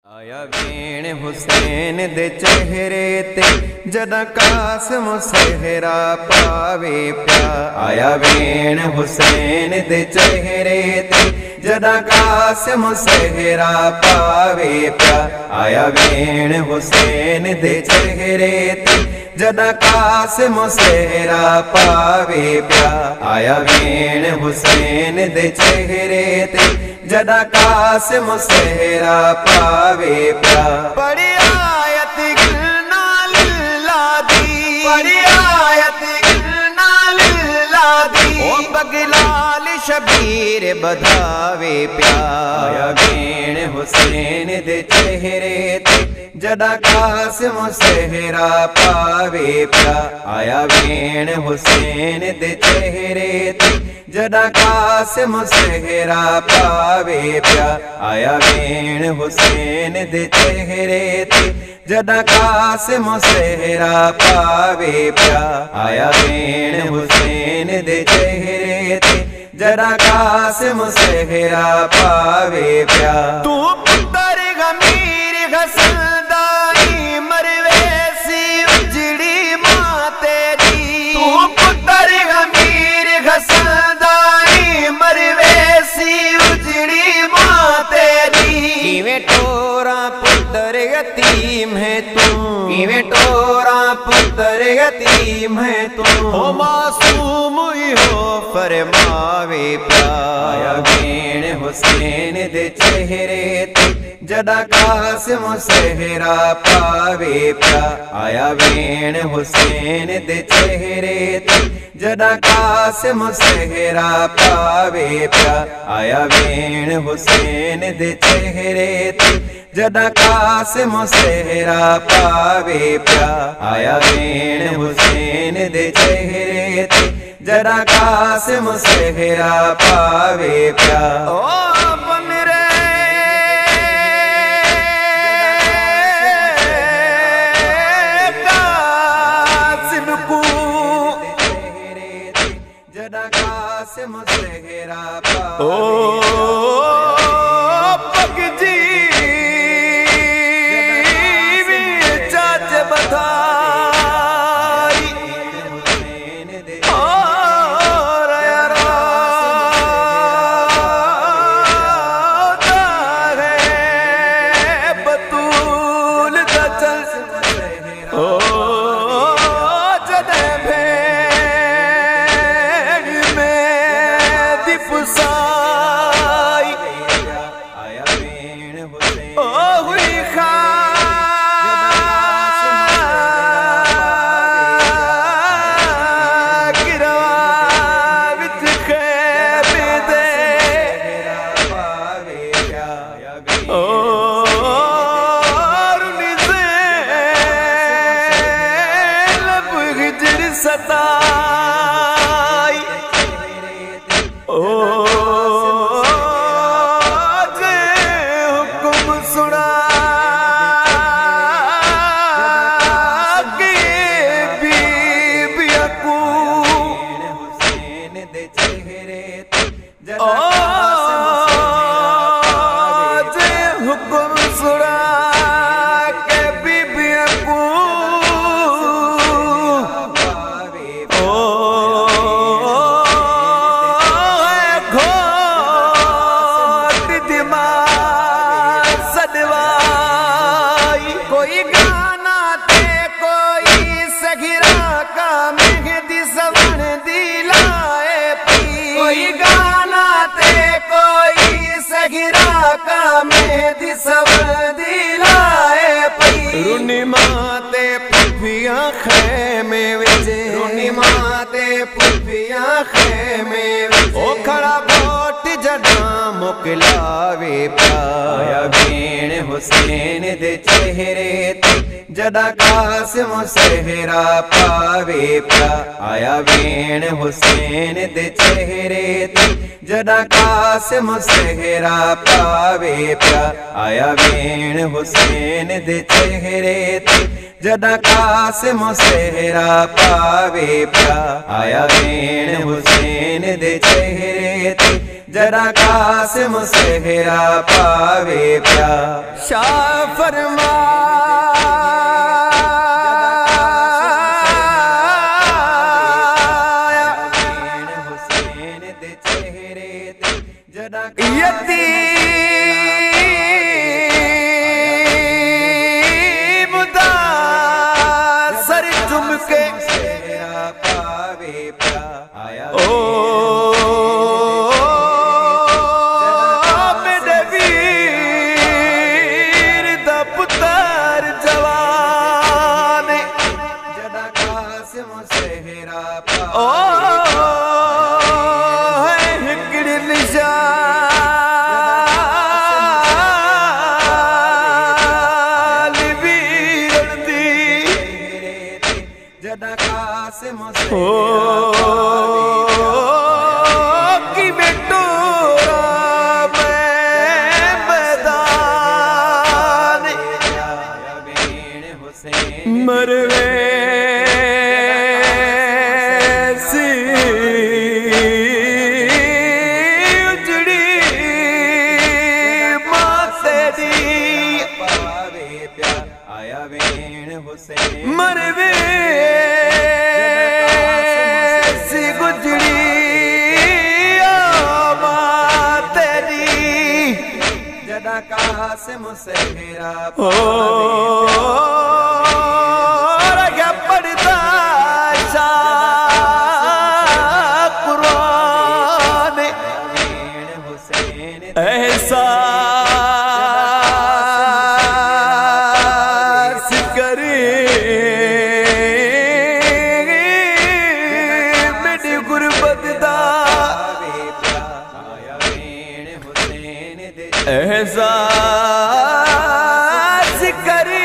आया वेण हुसैन दे चेहरे ते जदा कासम सेहरा पावे प्या। आया वेण हुसैन दे चेहरे ते जदा कासम सेहरा पावे प्या। आया वेण हुसैन दे चेहरे ते जदा कासम सेहरा पावे प्या। आया वेण हुसैन दे चेहरे ते जदा कासम सेहरा पावे प्या। बड़ी आयत गिरना लिल्ला दी, बड़ी आयत गिरना लिल्ला दी, ओ बगलाल शबीर बधावे प्या। आया वेण हुसैन दे चेहरे ते जदा कासम सेहरा पावे प्या। आया वेण हुसैन दे चेहरे ते जदा कासम सेहरा पावे प्या। आया वेण हुसैन दे चेहरे ते जदा कासम सेहरा पावे प्या। आया वेण हुसैन दे चेहरे ते जदा कासम सेहरा पावे प्या। तू पुत्र गमीर घसदाई मरवेसी उजड़ी मां तेरी, तू पुत्र गमीर घसदाई मरवेसी उजड़ी मां तेरी। किवें टोरा पुत्र यतीम है तू, किवें टोरा पुत्र यतीम है तू, हो मासूम ही हो फरमावे प्या। आया वेण हुसैन दे चेहरे ते जदा कासम सेहरा पावे प्या। आया वेण हुसैन दे चेहरे ते जदा कासम सेहरा पावे प्या। आया वेण हुसैन दे चेहरे ते जदा कासम सेहरा पावे प्या। आया वेण हुसैन दे चेहरे ते जदा कासम सेहरा पावे प्या। ओ बमरे कासिम को जदा कासम सेहरा पावे। ओ पगजी चाच बधाई और यारा है बतूल दा चल। ओ जदे भेड़ में दिफसाई आया वेण हुसैन ओ हुई खा सताई। ओ जे हुक्म सुना के बीबिया को, हुसैन दे चेहरे ते ओ जे हुक्म सुना के बीबिया को। कोई गाना ते कोई सगिरा का मेहदी सवन दिलाए पी, कोई गाना ते कोई सगिरा का मेहदी सवन दिलाए पी। रुनी माते पुफिया खैमे विचे, रुनी माते पुफिया खैमे विचे, ओ खड़ा बोट जदा मोकलावे प्या। आया वेण हुसैन दे चेहरे ते जदा कासम सेहरा पावे प्या। आया वेण हुसैन दे चेहरे ते जदा कासम सेहरा पावे प्या। आया वेण हुसैन दे चेहरे ते जदा कासम सेहरा पावे प्या। आया वेण हुसैन दे चेहरे ते जड़ा कासिम सेहरा पावे प्या। शाह फरमा यतीम दा सर चुम के पावे प्या। आया ओ मेरे वीर दा पुत्र जवान जड़ा कासिम सेहरा ओ कि बेटो मैदान मरवे सी उजड़ी माते दी आया वेण हुसैन मरवे कासिम सेहरा ओ क्या पढ़ता शाह कुरान एहसास करे मेरी गुरबत दा एहसास करे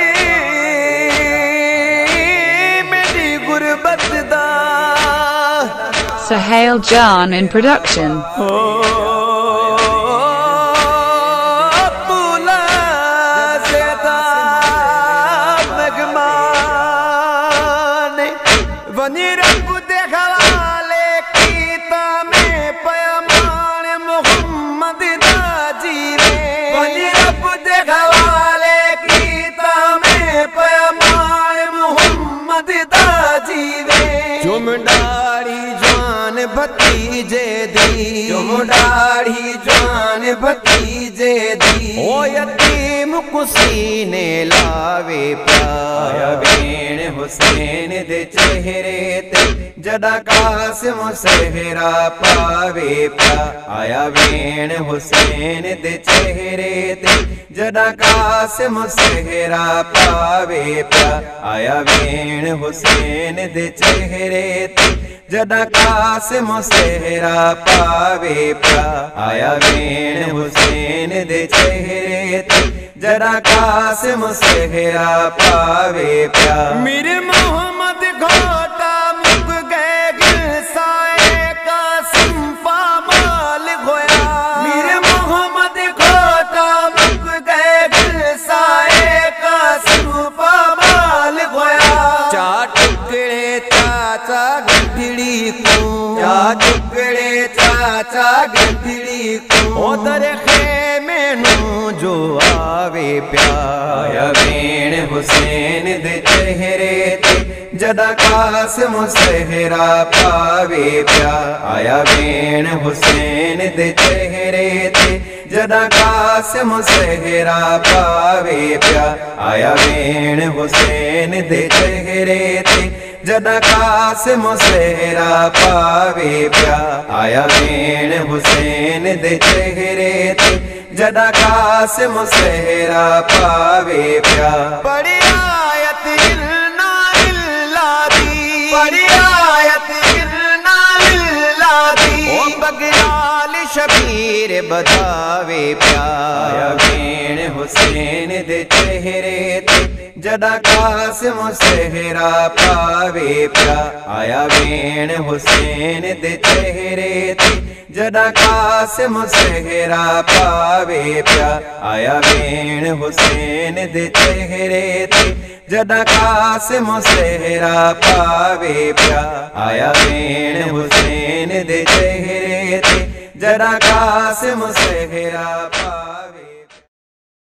मेरी गुरबत दा। Suhail Jan in production. पुला सेदा नगमाने वनी रब दे हवाले कीता में पैमान मोहम्मद दा जीवे। वनी रब दे हवाले कीता में पैमान मोहम्मद दा जीवे। जुमडारी जवान भतीजे दी जुमडारी जवान भतीजे दी ओ यतीम कुसीने लावे आया वेण हुसैन दे चेहरे ते जड़ा कासिम सेहरा पावे प्या। आया वेण हुसैन दे चेहरे ते जड़ा कासिम सेहरा पावे प्या। आया वेण हुसैन दे चेहरे ते जड़ा कासिम सेहरा पावे प्या। आया वेण हुसैन दे चेहरे ते जड़ा कासिम सेहरा पावे प्या। मेरे मोहम्मद घोटा मुक गए गिरसाए कासिम पामाल होया। मेरे मोहम्मद घोटा मुक गए गिरसाए कासिम पामाल होया। चा टुकड़े चाचा गंधड़ी को चा टुकड़े चाचा गंधड़ी को उधर खेमे नू जो आवे प्याया। वेण हुसैन दे चेहरे ते जड़ा कासिम सेहरा पावे प्या। आया वेण हुसैन दे चेहरे ते जड़ा कासिम सेहरा पावे प्या। आया वेण हुसैन दे चेहरे ते जड़ा कासिम सेहरा पावे प्या। आया वेण हुसैन दे चेहरे ते जड़ा कासिम सेहरा पावे प्या। बड़ी आयत इल्ला इल्ला दी बड़ी आयत इल्ला इल्ला दी ओ बगलाल शबीर बतावे प्या। आया वेण हुसैन दे चेहरे ते जड़ा कासिम सेहरा पावे प्या। आया वेण हुसैन दे चेहरे ते जड़ा कासिम सेहरा पावे प्या। आया वेण हुसैन दे चेहरे ते जड़ा कासिम सेहरा पावे प्या। आया वेण हुसैन दे चेहरे ते जदा कासिम से घेरा पार।